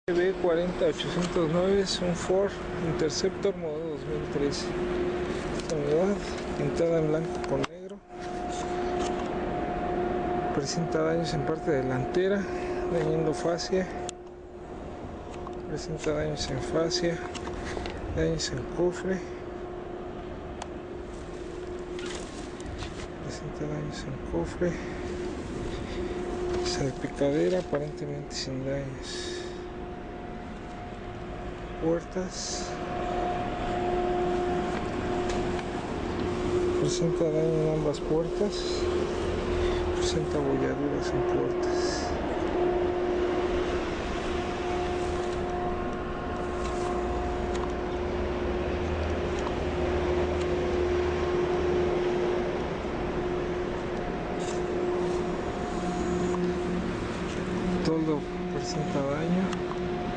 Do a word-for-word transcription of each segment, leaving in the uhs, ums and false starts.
B cuarenta ochocientos nueve es un Ford Interceptor modelo dos mil trece. Esta unidad pintada en blanco con negro, presenta daños en parte delantera, dañando fascia, presenta daños en fascia, daños en cofre, presenta daños en cofre, salpicadera aparentemente sin daños. Puertas, presenta daño en ambas puertas, presenta abolladuras en puertas. Todo presenta daño.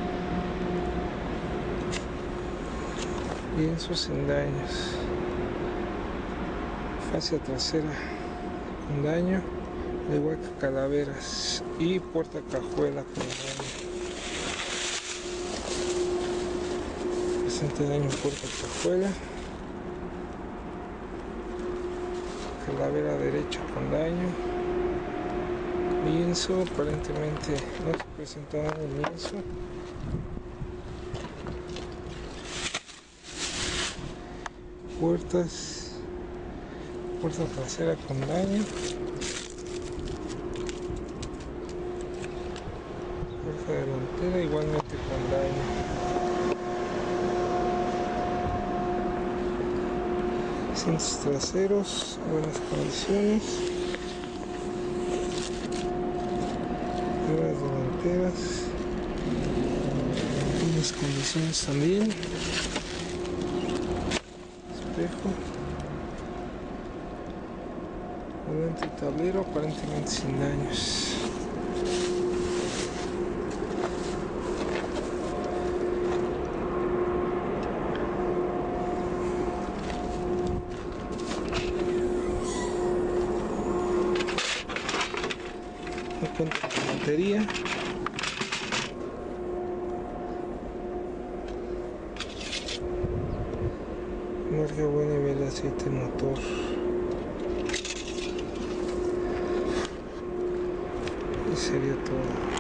Lienzos sin daños, fascia trasera con daño, al igual que calaveras, y puerta cajuela con daño. Presenta daño en puerta cajuela, calavera derecha con daño, lienzo aparentemente no se presenta daño en lienzo. Puertas, puerta trasera con daño, puerta delantera igualmente con daño. Asientos traseros, buenas condiciones, ruedas delanteras, buenas condiciones también. Espejo, volante y tablero aparentemente sin daños. No cuenta con batería. Marca buen nivel de aceite motor. Y sería todo.